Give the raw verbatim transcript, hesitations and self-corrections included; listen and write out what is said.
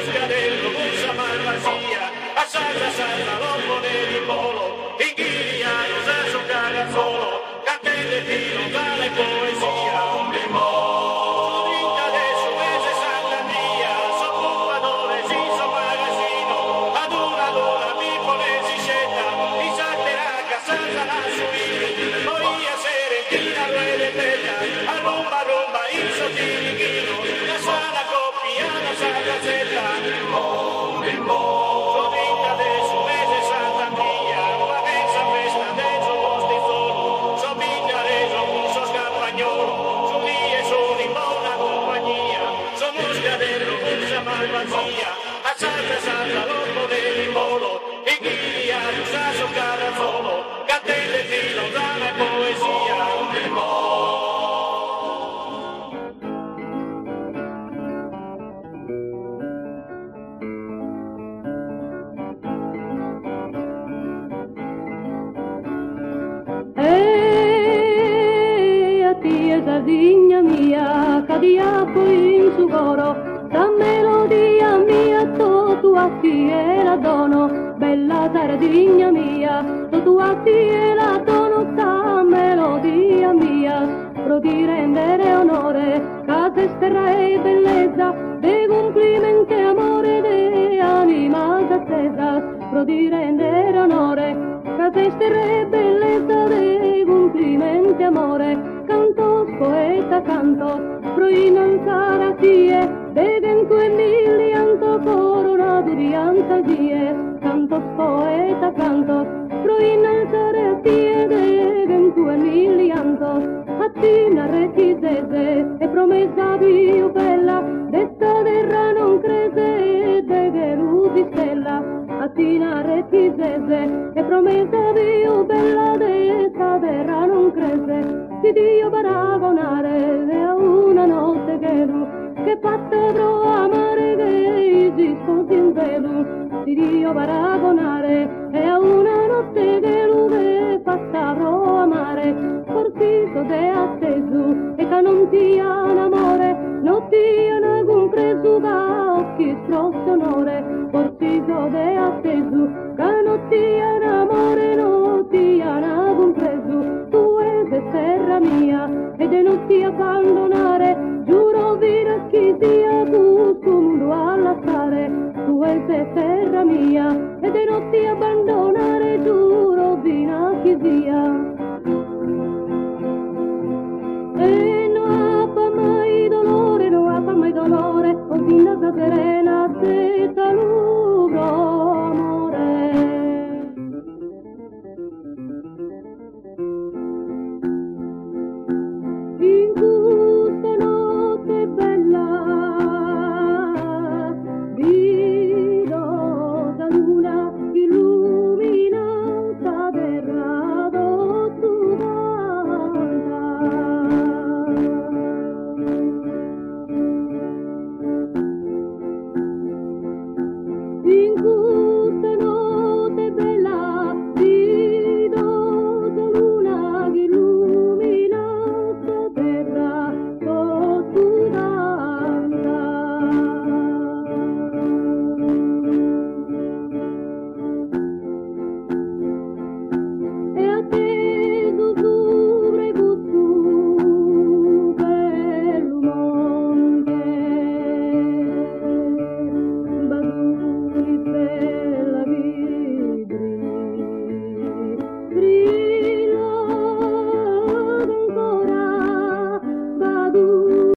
scadello, bussa malvasia, a salsa salsa, loppone di polo, inghilia, usa su cagazzolo, cantelle fino, vale poesia, un limone. Rumba rumba il sottilichino, la sana coppia, la sagazzetta, bimbo, bimbo. Sovinca adesso mese Santa Mia, una mensa festa del suo postizzolo, sovinca reso un suo scampagnolo, su lì e sono in buona compagnia, sono scadello, bussa malvazia, a salta salta l'ormo dell'imbolo, in ghiglia, giusta su carazzolo, cantelle di lontana poesia, bimbo. Sardigna mia, cadia poi in su coro, da melodia mia, to tuatti e la dono, bella Sardigna mia, to tuatti e la dono, ta melodia mia, pro di rendere onore, casa esterra e bellezza, de complimenti e amore, de anima attesa, pro di rendere onore, casa esterra e bellezza, de complimenti e amore, canto, poeta canto, pro innalzare a tie, devento e milianto coronato di antasie. Canto, poeta canto, pro innalzare a tie, devento e milianto, a tina rechizese, e promessa più bella, desta terra non crese, de gerusi stella, a tina rechizese, e promessa più bella, desta terra non crese. Di Dio paragonare a una notte che lu, che fatta pro amare che si sposi in velo. Di Dio paragonare a una notte che lu, che fatta pro amare, fortito de atteso e che non ti ha amore, non ti ha compreso da occhi strozzi onore, fortito de atteso che non ti ha amore, non ti ha compreso, tu sei terra mia ed è non ti abbandonare, giuro vira chi sia tutto mondo alla stare, tu sei terra mia ed è non ti abbandonare, giuro vira chi sia. E non ha mai dolore, non ha mai dolore, così non sapere.